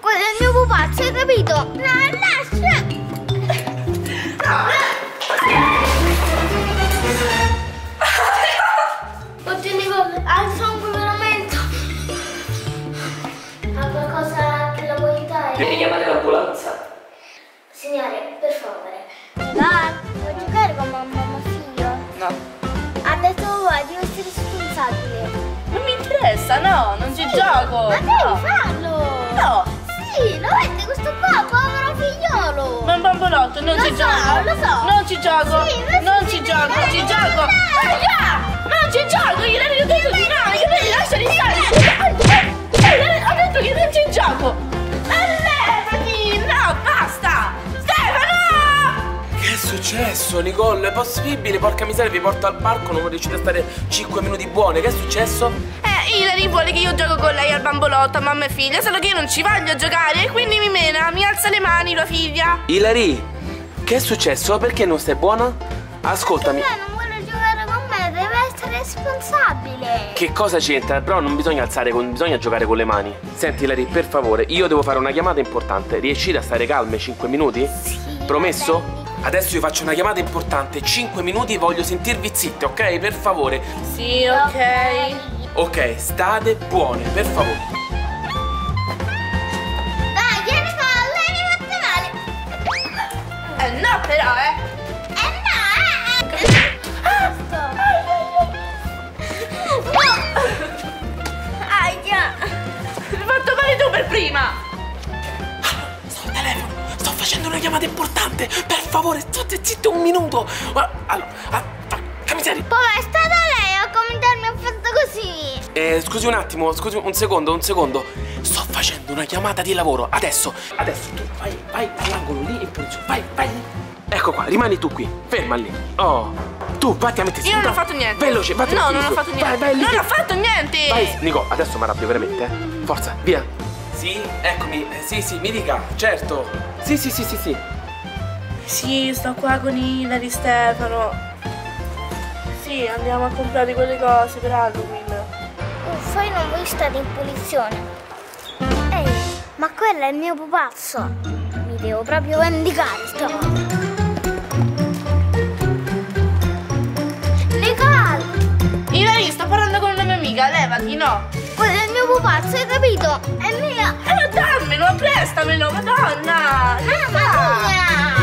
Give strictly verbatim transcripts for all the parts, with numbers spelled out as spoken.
Quello è il mio pupazzo, hai capito? No, lascia! Oddio Nicole, hai il sangue veramente. Ha qualcosa che la vuoi aiutare? Devi chiamare l'ambulanza. Signore, per favore. Dai, vuoi giocare con mamma e figlio? No. Ha detto vuoi, devi essere responsabile. Non mi interessa, no, non ci gioco. Ma devi no. farlo! No. Sì, lo vedi questo qua, povero figliolo! Ma un bambolotto, non Lo ci so, gioco. lo so. Non ci gioco. Sì, lo so, non sì, ci gioco, non ci sì, gioco. sì, Raga, non ci gioco, io le ho detto di no, io le lasciali stare. Ho detto che non ci gioco. Levati, no, basta. Stefano! Che è successo, Nicole? È possibile? Porca miseria, vi porto al parco, non riuscite a stare cinque minuti buoni. Che è successo? Eh, Hilary vuole che io gioco con lei al bambolotto, a mamma e figlia, solo che io non ci voglio giocare e quindi mi mena, mi alza le mani tua figlia. Hilary, che è successo? Perché non stai buona? Ascoltami. Lei non vuole giocare con me, deve essere responsabile. Che cosa c'entra? Però non bisogna alzare, con, bisogna giocare con le mani. Senti Hilary, per favore, io devo fare una chiamata importante. Riuscite a stare calme cinque minuti? Sì. Promesso? vabbè. Adesso io faccio una chiamata importante, cinque minuti, voglio sentirvi zitte, ok? Per favore. Sì, ok. Ok, state buone, per favore. Dai, vieni con lei, mi mette male. Eh no però, eh. Eh no, eh! eh. Basta. Aia. L'hai fatto male tu per prima. Sto al telefono, sto facendo una chiamata importante. Per favore, state zitto un minuto. Allora, porca miseria. Poi è stata lei a commentarmi ha fatto così. Eh, scusi un attimo, scusi un secondo, un secondo. Sto facendo una chiamata di lavoro. Adesso, adesso tu vai, vai all'angolo lì e poi vai, vai. Ecco qua, rimani tu qui, ferma lì. Oh, tu vatti a mettersi. Io non ho fatto niente. Veloce, vatti a No, mettersi non ho su. fatto niente. Vai, vai lì. Non ho fatto niente. Vai, Nico, adesso mi arrabbio veramente, eh. Forza, via. Sì, eccomi. Eh, sì, sì, mi dica, certo. Sì, sì, sì, sì, sì. Sì, sto qua con Hilary, Stefano. Sì, andiamo a comprare quelle cose per Halloween. Uffa, io non voglio stare in punizione. Ehi, ma quello è il mio pupazzo. Mi devo proprio vendicare stavolta. Nicole! Hilary, sto parlando con una mia amica, levati, no? Quello è il mio pupazzo, hai capito? È mio! Eh, dammelo, prestamelo, madonna! Ah, ma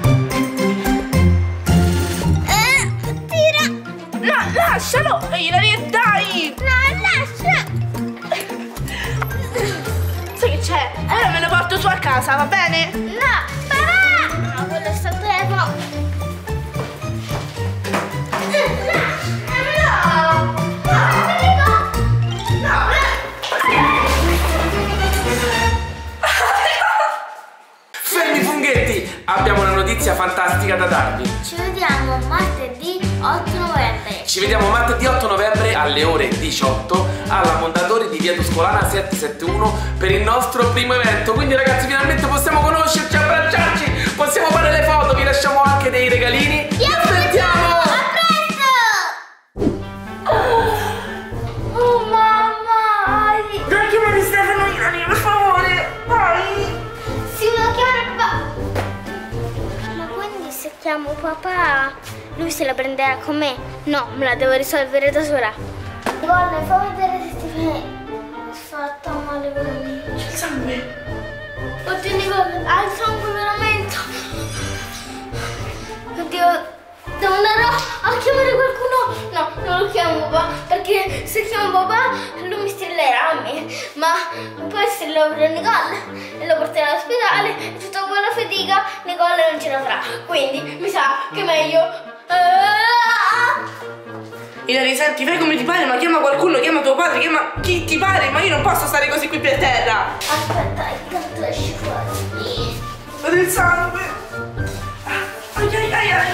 Eh, tira! No, lascialo! Hilary, dai! No, lascia! Sai che c'è? Ora me lo porto su a casa, va bene? No, papà! No, quello è sto telefono. Fermi funghetti! Abbiamo una notizia fantastica da darvi. Ci vediamo martedì otto novembre. Ci vediamo martedì otto novembre alle ore diciotto alla Mondadori di via Tuscolana settecentosettantuno per il nostro primo evento. Quindi ragazzi, finalmente possiamo conoscerci, abbracciarci, possiamo fare le foto, vi lasciamo anche dei regalini. Vi aspettiamo! A presto! Oh mamma! Dai, chiamami Stefano Hilary, per favore! Vai! Si vuole chiamare papà! Ma quindi se chiamo papà, lui se la prenderà con me? No, me la devo risolvere da sola. Nicole, fammi vedere se ti fai fatta male veramente. C'è il sangue! Oddio Nicole, hai il sangue veramente. Oddio, devo andare a chiamare qualcuno. No, non lo chiamo papà, perché se chiamo papà lui mi strillerà a me. Ma poi strillerà pure Nicole e lo porterà all'ospedale e tutta quella fatica Nicole non ce la farà. Quindi mi sa che è meglio. Ah! Hilary, senti, fai come ti pare, ma chiama qualcuno, chiama tuo padre, chiama chi ti pare, ma io non posso stare così qui per terra! Aspetta, intanto esci fuori. Vado il sangue! Ai ai ai ai!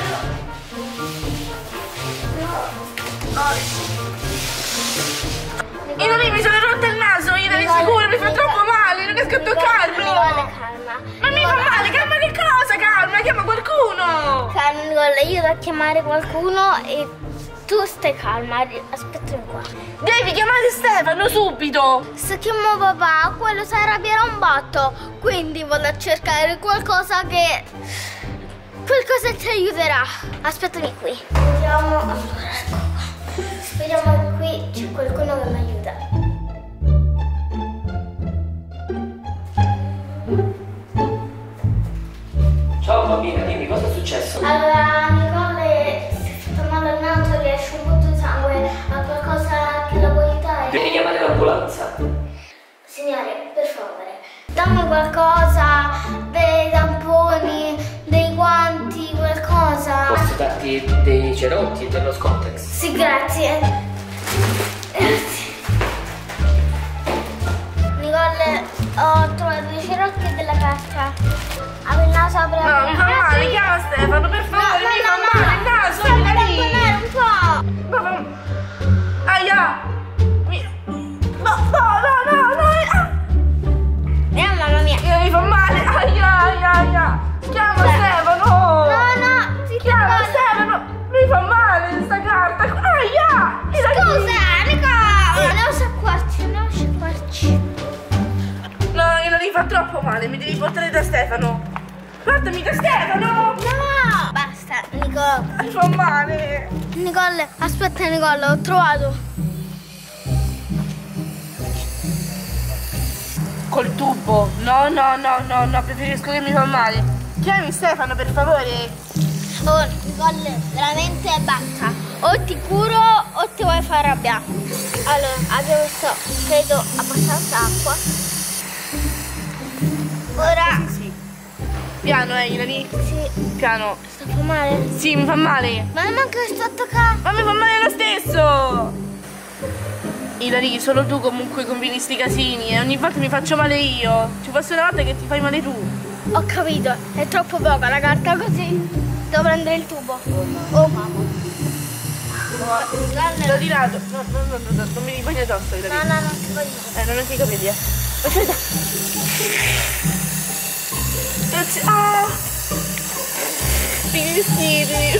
Hilary, mi sono rotto il naso, Hilary, sicuro, mi fa troppo male, non riesco a toccarlo! Nicole, calma. Ma mi fa male, calma che cosa, calma, chiama qualcuno! Calma Nicole, io devo chiamare qualcuno e tu stai calma, aspettami qua. Devi chiamare Stefano subito. Se chiamo papà, quello si arrabbierà un botto. Quindi vado a cercare qualcosa che... qualcosa che ti aiuterà. Aspettami qui. Vediamo, allora, ecco qua. Speriamo che qui c'è qualcuno che mi aiuta. Ciao bambina, dimmi cosa è successo? Allora, Nicole si è fatto male al naso, le esce un po' di sangue. Ha qualcosa che la può aiutare? Devi chiamare l'ambulanza. Signore, per favore, dammi qualcosa, dei tamponi, dei guanti, qualcosa. Posso darti dei cerotti e dello Scottex? Sì, grazie. Grazie. Nicole, ho trovato dei cerotti e della carta. Avevo il naso aperto. No, mi fa male, chiama Stefano, per favore, mi fa male il naso, fammi vieni lì. tamponare un po'. Ma fa... Aia! Mi... No, no, no, no, no! Ah! Eh, mamma mia. Mi fa male, aia, aia, aia! Chiama Beh. Stefano! No, no, si Chiama Stefano! Mi fa male questa carta! Aia! Scusa, Nicole! Non sciacquarci, non sciacquarci. No, io non mi fa troppo male, mi devi portare da Stefano! Portami da Stefano! No! Basta, Nicole. Mi fa male! Nicole, aspetta Nicole, ho trovato. Col tubo? No, no, no, no, no, preferisco che mi fa male. Chiami Stefano, per favore. Oh, Nicole, veramente basta. O ti curo o ti vuoi far arrabbiare. Allora, abbiamo messo, credo, abbastanza acqua. Ora... Sì, sì. Piano, eh, Ilari. Sì. Piano. Sta fa male? Sì, mi fa male. Ma non manca che sto attaccando. Ma mi fa male lo stesso. Ilari, solo tu comunque combini sti casini e ogni volta mi faccio male io. Ci fosse una volta che ti fai male tu. Ho capito, è troppo poca la carta così. Devo prendere il tubo. Oh mamma. L'ho tirato. No, no, no, no, no, non mi ripagni addosso, Ilari. No, no, non ti voglio. Eh, non anche i capelli, eh. Aspetta. Grazie. Ah! I vestiti.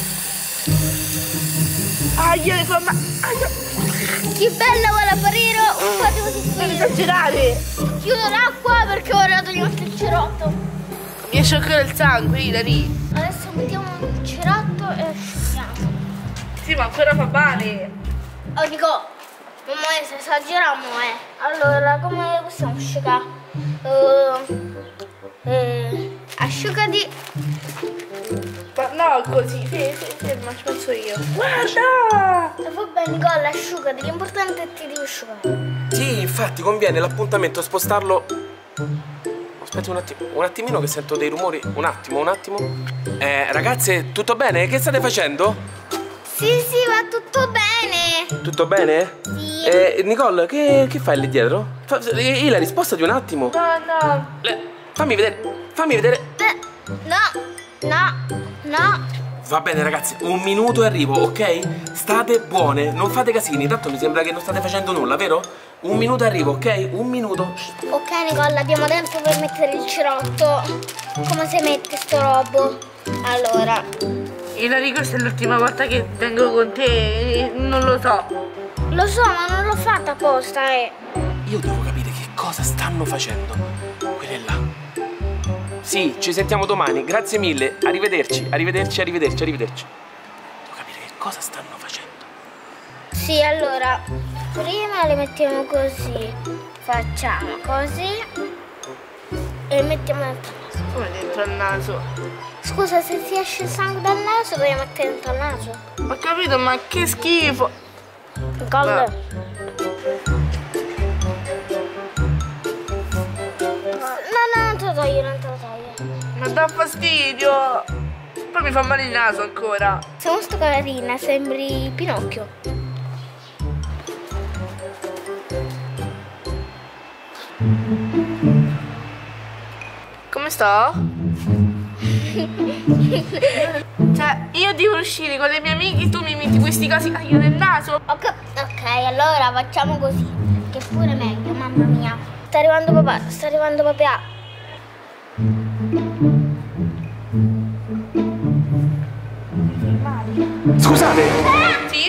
Aia, le fa ma... Aia. Che bella vuole apparire un po' di così. Non esagerare. Chiudo l'acqua perché ora togliamo il cerotto. Mi esce ancora il sangue, Ilari. Adesso mettiamo il cerotto e asciughiamo. Sì, ma ancora fa male. Oh Nico, mamma se esageriamo eh. Allora, come possiamo asciugare? Uh, uh, asciugati. Ma no, così, sì, sì, sì, ma ci penso io. Guarda! E va bene Nicola, asciugati, l'importante è che ti devi asciugare. Sì, infatti conviene l'appuntamento spostarlo. Aspetta un attimo, un attimino che sento dei rumori. Un attimo, un attimo. Eh, ragazze, tutto bene? Che state facendo? Sì, sì, va tutto bene. Tutto bene? Sì. Eh, Nicole, che, che fai lì dietro? Fa, Ilari, spostati un attimo. No, no. Le, fammi vedere, fammi vedere. Eh, no, no, no. Va bene ragazzi, un minuto e arrivo, ok? State buone, non fate casini, tanto mi sembra che non state facendo nulla, vero? Un minuto e arrivo, ok? Un minuto. Ok Nicola, abbiamo tempo per mettere il cerotto. Come si mette sto robo? Allora, Ilari, questa è l'ultima volta che vengo con te, non lo so. lo so, ma non l'ho fatta apposta, eh. Io devo capire che cosa stanno facendo. Quelle là. Sì, ci sentiamo domani, grazie mille. Arrivederci, arrivederci, arrivederci, arrivederci. Devo capire che cosa stanno facendo. Sì, allora, prima le mettiamo così. Facciamo così. E mettiamo dentro il naso. Come dentro al naso? Scusa, se ti esce il sangue dal naso, dobbiamo mettere dentro al naso. Ho capito, ma che schifo. Nicola. No, no, non te lo toglio, non te lo toglio. Ma dà fastidio. Poi mi fa male il naso ancora. Sei molto carina, sembri Pinocchio. Come sto? Cioè, io devo uscire con le mie amiche, tu mi metti questi cosi ah, io nel naso. Ok, ok, allora facciamo così. Che è pure meglio, mamma mia. Sta arrivando papà, sta arrivando papà. Scusate! Sì?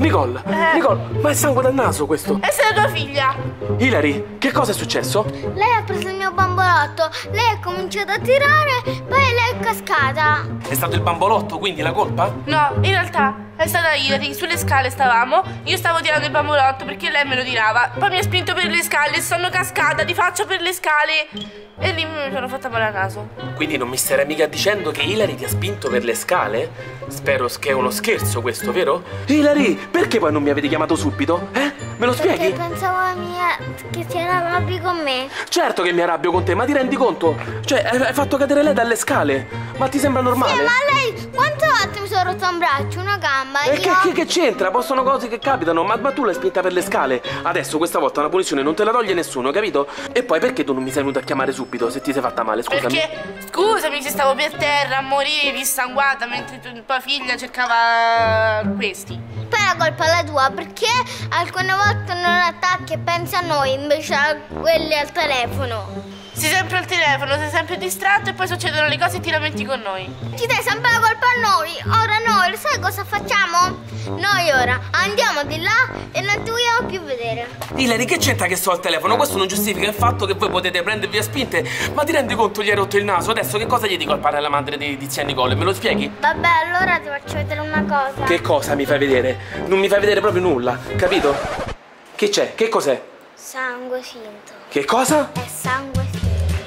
Nicole, Eh. Nicole, ma è sangue dal naso questo. Essa è tua figlia. Hilary, che cosa è successo? Lei ha preso il mio bambolotto, lei ha cominciato a tirare, poi lei è cascata. È stato il bambolotto, quindi la colpa? No, in realtà è stata Hilary, sulle scale stavamo, io stavo tirando il bambolotto perché lei me lo tirava, poi mi ha spinto per le scale e sono cascata di faccia per le scale e lì mi sono fatta male al naso. Quindi non mi starai mica dicendo che Hilary ti ha spinto per le scale? Spero che è uno scherzo questo, vero? Hilary, perché poi non mi avete chiamato subito? Eh? Me lo Perché spieghi? pensavo mia, che ti arrabbi con me. Certo che mi arrabbio con te, ma ti rendi conto? Cioè, hai hai fatto cadere lei dalle scale. Ma ti sembra normale? Sì, ma lei quante volte mi sono rotto un braccio, una gamba? E io... che, che, che c'entra? Possono cose che capitano, ma, ma tu l'hai spinta per le scale. Adesso questa volta una punizione non te la toglie nessuno, capito? E poi perché tu non mi sei venuto a chiamare subito se ti sei fatta male? Scusami. Perché, scusami se stavo per terra a morire dissanguata mentre tu- tua figlia cercava questi. Poi la colpa è la tua, perché alcune volte non attacchi e pensi a noi invece a quelli al telefono. Sei sempre al telefono, sei sempre distratto e poi succedono le cose e ti lamenti con noi. Ci dai sempre la colpa a noi. Ora noi, sai cosa facciamo? Noi ora andiamo di là e non ti vogliamo più vedere. Hilary, che c'entra che sto al telefono? Questo non giustifica il fatto che voi potete prendervi a spinte. Ma ti rendi conto gli hai rotto il naso? Adesso che cosa gli dico al padre e alla madre di, di zia Nicole? Me lo spieghi? Vabbè, allora ti faccio vedere una cosa. Che cosa mi fai vedere? Non mi fai vedere proprio nulla, capito? Che c'è? Che cos'è? Sangue finto. Che cosa? È sangue finto.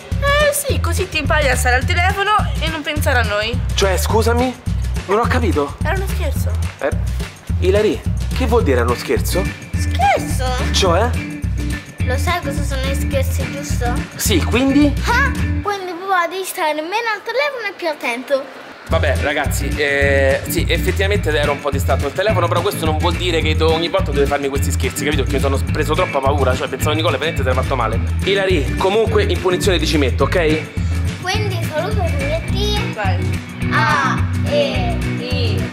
Eh sì, così ti impari a stare al telefono e non pensare a noi. Cioè, scusami? Non ho capito. Era uno scherzo. Eh, Hilary, che vuol dire uno scherzo? Scherzo? Cioè? Lo sai cosa sono i scherzi, giusto? Sì, quindi? Ah, quindi papà devi stare meno al telefono e più attento. Vabbè, ragazzi, eh, sì, effettivamente ero un po' distratto al telefono, però questo non vuol dire che do- ogni volta dovete farmi questi scherzi, capito? Perché mi sono preso troppa paura, cioè pensavo Nicola veramente si era fatto male. Hilary, comunque in punizione ti ci metto, ok? Quindi saluto i miei Vai. A, E, I,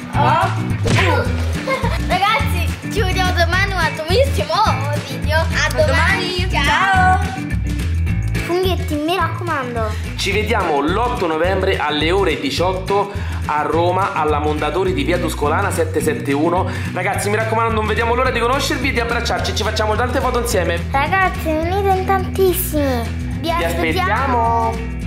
O. Ragazzi, ci vediamo domani un atomissimo video. A domani. Ciao. Funghetti, mi raccomando. Ci vediamo l'otto novembre alle ore diciotto a Roma, alla Mondadori di via Tuscolana settecentosettantuno. Ragazzi, mi raccomando, non vediamo l'ora di conoscervi e di abbracciarci. Ci facciamo tante foto insieme. Ragazzi, venite in tantissimi. Vi Vi aspettiamo.